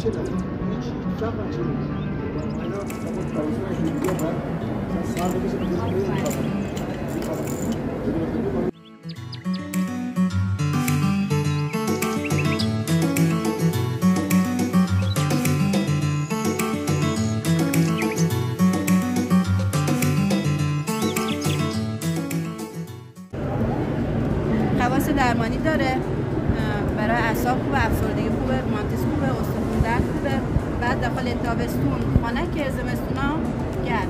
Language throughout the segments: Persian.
خواص درمانی داره، برای اعصاب خوبه، افسردگی خوبه، روماتیسم خوبه، استخوان درد خوبه. بعد داخل تابستون خنک، زمستونا گرم.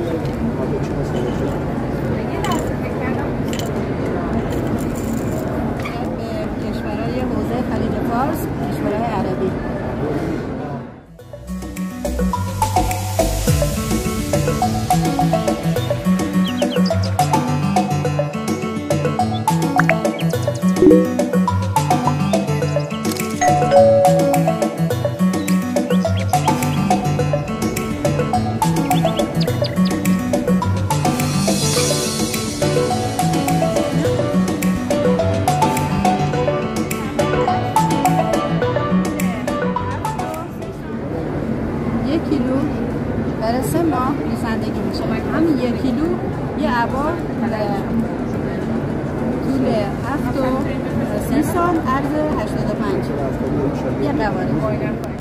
به کشورهای حوزه خلیج فارس، کشورهای عربی. یک کیلو برای 3 ماه رسندگی میشه. همین 1 کیلو یه عبا طول 7 و 30 سانت، عرض 85 یه قواره.